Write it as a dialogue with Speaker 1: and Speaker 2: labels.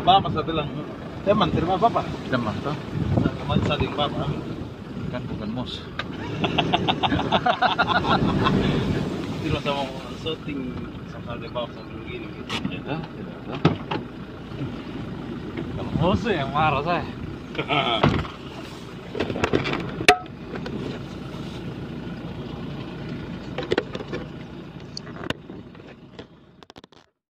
Speaker 1: bapak saya bilang, teman terima bapak.
Speaker 2: Teman tuh
Speaker 1: Teman saling bapak.
Speaker 2: kan bukan mus.
Speaker 1: Tidak sama syuting sama dia bapak sambil begini gitu.
Speaker 2: Tidak. Kalau musuh yang marah saya.